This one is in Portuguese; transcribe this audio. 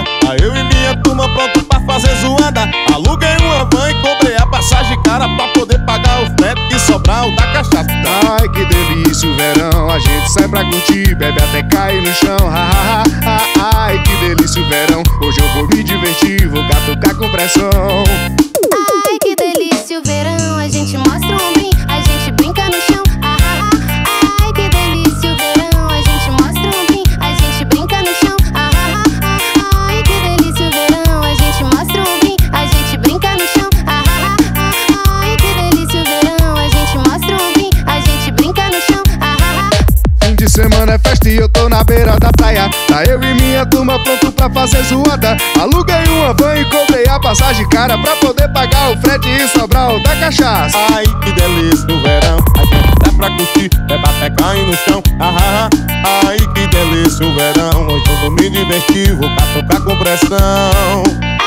praia, tá eu e minha turma pronto pra fazer zoada. Aluguei uma van e comprei a passagem cara pra poder pagar o frete e sobrar o da cachaça. Ai, que delícia o verão, a gente sai pra curtir, bebe até cair no chão. Ai, que delícia o verão, hoje eu vou me divertir, vou catucar com pressão. Ai, que delícia o verão, a gente mostra o ombrinho, a gente brinca no chão. Ai, que delícia o verão, a gente mostra o ombrinho, a gente brinca no chão. Ai, que delícia o verão, a gente mostra o ombrinho, a gente brinca no chão. Ai, que delícia o verão, a gente mostra o ombrinho, a gente brinca no chão. Fim de semana é festa e eu tô na beira da praia, tá eu e minha turma pronto pra fazer zoada. Aluguei uma van e comprei a passagem cara pra poder pagar o frete e sobrar o da cachaça. Ai, que delícia o verão, a gente sai pra curtir, bebe até cair no chão. Ai, que delícia o verão, hoje eu vou me divertir, vou catucar com pressão.